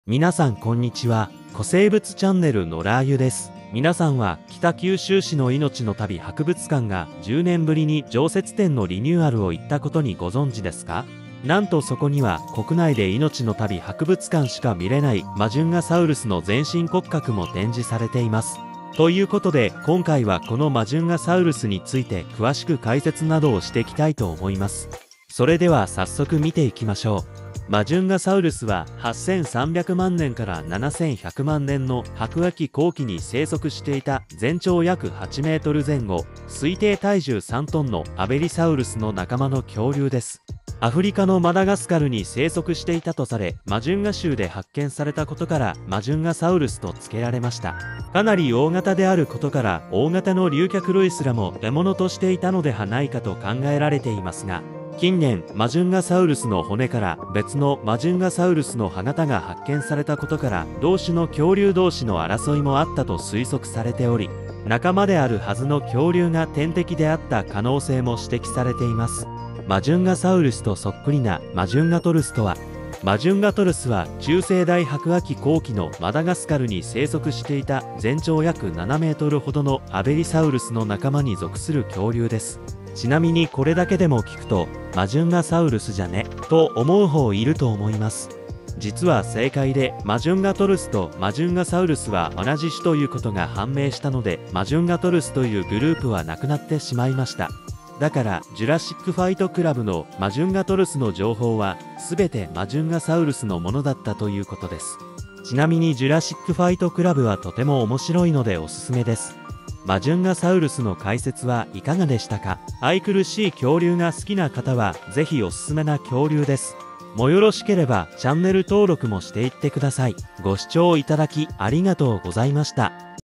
皆さんこんにちは。古生物チャンネルのラー油です。皆さんは北九州市の命の旅博物館が10年ぶりに常設展のリニューアルを行ったことにご存知ですか？なんとそこには国内で命の旅博物館しか見れないマジュンガサウルスの全身骨格も展示されています。ということで今回はこのマジュンガサウルスについて詳しく解説などをしていきたいと思います。それでは早速見ていきましょう。マジュンガサウルスは8300万年から7100万年の白亜紀後期に生息していた全長約8メートル前後、推定体重3トンのアベリサウルスの仲間の恐竜です。アフリカのマダガスカルに生息していたとされ、マジュンガ州で発見されたことからマジュンガサウルスと付けられました。かなり大型であることから大型の竜脚類すらも獲物としていたのではないかと考えられていますが、近年マジュンガサウルスの骨から別のマジュンガサウルスの歯型が発見されたことから同種の恐竜同士の争いもあったと推測されており、仲間であるはずの恐竜が天敵であった可能性も指摘されています。マジュンガサウルスとそっくりなマジュンガトルスとは、マジュンガトルスは中生代白亜紀後期のマダガスカルに生息していた全長約7メートルほどのアベリサウルスの仲間に属する恐竜です。ちなみにこれだけでも聞くとマジュンガサウルスじゃねと思う方いると思います。実は正解でマジュンガトルスとマジュンガサウルスは同じ種ということが判明したので、マジュンガトルスというグループはなくなってしまいました。だからジュラシックファイトクラブのマジュンガトルスの情報は全てマジュンガサウルスのものだったということです。ちなみにジュラシックファイトクラブはとても面白いのでおすすめです。マジュンガサウルスの解説はいかがでしたか？愛くるしい恐竜が好きな方はぜひおすすめな恐竜です。もよろしければチャンネル登録もしていってください。ご視聴いただきありがとうございました。